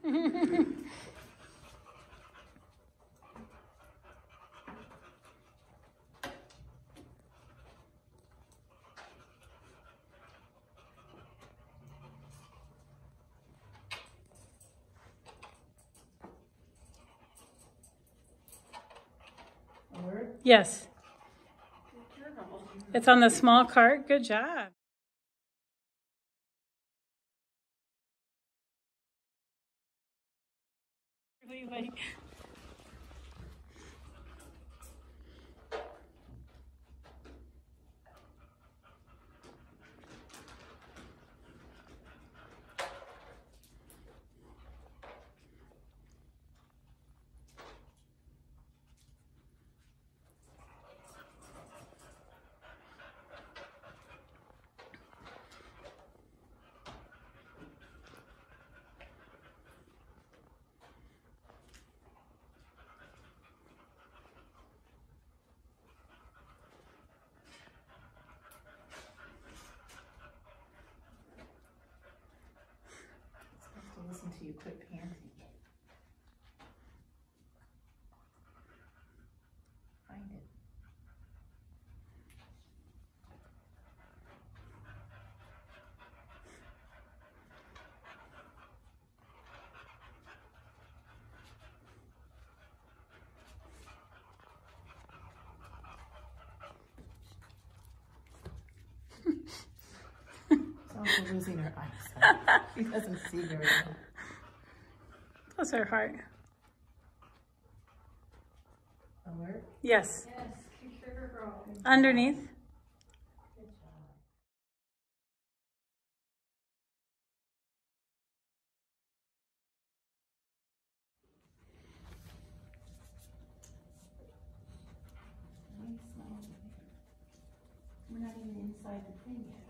Yes. It's on the small cart. Good job. Like, listen to you quit panting. Find it. It's also losing her eyesight. She doesn't see very well. bless her heart. Alert? Yes. Yes, keep sugar girl. Underneath. Good job. Nice smile. We're not even inside the thing yet.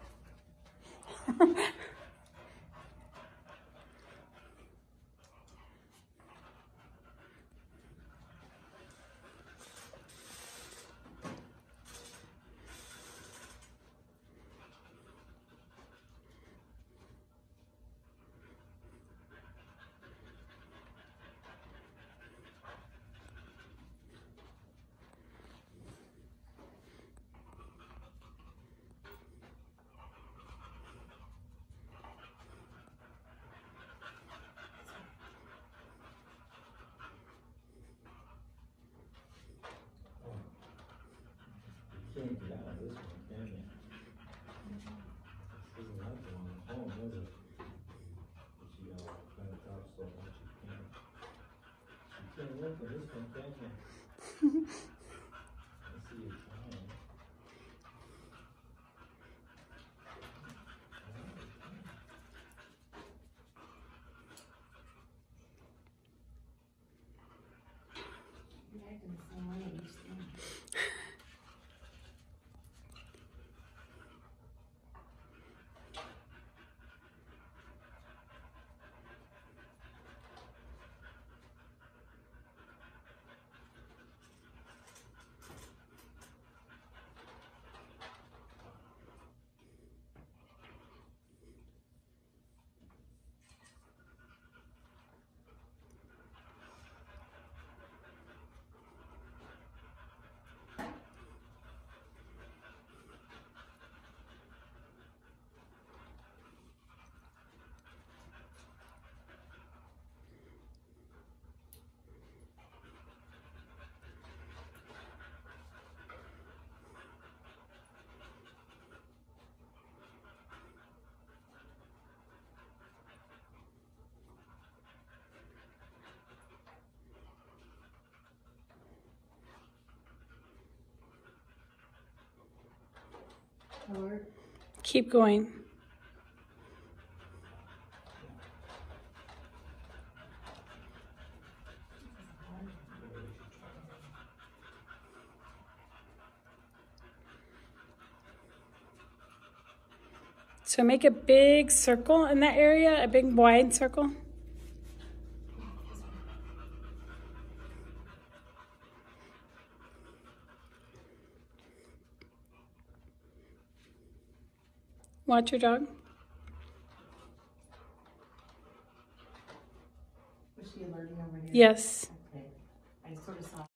Can't get out of this one, can you? This isn't like the one at home, is it? But she kind of talks so much you can't. You can't look at this one, can you? I see you trying. You're acting the same way each thing. Alert? Keep going. So make a big circle in that area, a big wide circle. Watch your dog. she alerting over here? Yes. Okay. I sort of saw